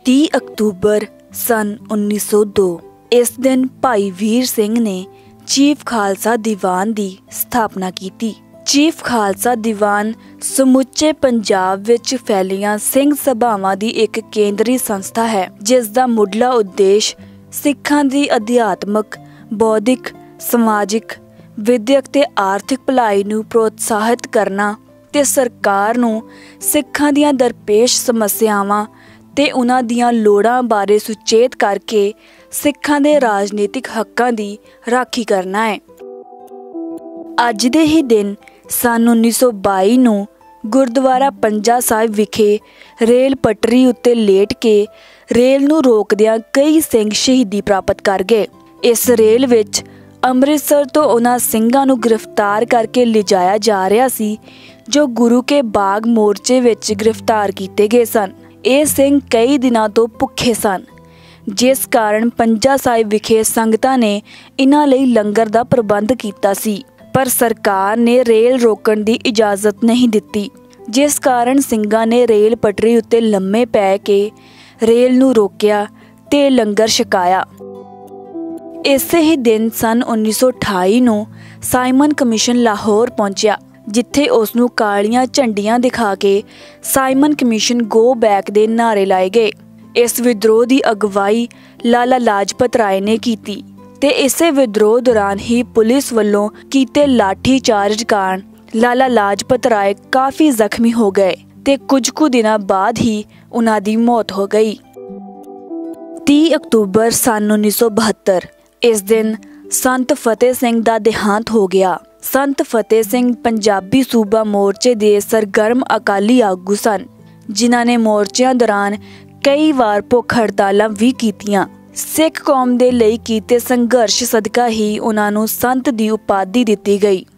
30 October सन 1902 इस दिन भाई वीर सिंह ने चीफ खालसा दीवान की स्थापना की। चीफ खालसा दीवान समुचे पंजाब विच फैलियां सिंह सभावां की एक केंद्री संस्था है, जिसका मुढ़ला उद्देश्य सिखां की अध्यात्मक, बौद्धिक, समाजिक, विद्यक ते आर्थिक भलाई नूं प्रोत्साहित करना ते सरकार नूं सिखां दीआं दरपेश समस्यावां ते उन्हां दीआं लोड़ां बारे सुचेत करके सिखां दे राजनीतिक हक्कां दी राखी करना है। अज दे ही दिन सन 1922 नूं गुरुद्वारा पंजा साहिब विखे रेल पटरी उत्ते लेट के रेल नूं रोकदिआं कई सिंह शहीदी प्राप्त कर गए। इस रेल विच ਅੰਮ੍ਰਿਤਸਰ तो उन्हां ਸਿੰਘਾਂ ਨੂੰ गिरफ्तार करके लिजाया जा रहा सी जो गुरु के बाग मोर्चे विच गिरफ्तार किए गए सन। ये सिंह कई दिनों तो भुखे सन, जिस कारण पंजा साहिब विखे संगतां ने इन्हां लई लंगर दा प्रबंध कीता सी, पर सरकार ने रेल रोकण दी इजाजत नहीं दिती, जिस कारण ਸਿੰਘਾਂ ने रेल पटरी उत्ते लम्मे पै के रेल नूं रोकिया ते लंगर छकाया। इसे ही दिन सन 1928 नूं साइमन कमीशन लाहौर पहुंचा, जिथे उसनूं कालियां झंडियां दिखा के साइमन कमीशन गो बैक दे नारे लाए गए। इस विद्रोह की अगवाई लाला लाजपत राय ने की ते इसे विद्रोह दौरान ही पुलिस वालों कीते लाठी चार्ज कारण लाला लाजपत राय काफ़ी जख्मी हो गए ते कुछ कु दिनों बाद ही उन्हां दी मौत हो गई। 30 अक्तूबर सन 1972 इस दिन संत फतेह सिंह का देहांत हो गया। संत फतेह सिंह पंजाबी सूबा मोर्चे के सरगर्म अकाली आगू सन, जिन्हां ने मोर्चों दौरान कई बार भुख हड़तालां भी कीतियां। सिख कौम दे लई कीते संघर्ष सदका ही उन्हां नूं संत दी उपाधि दिती गई।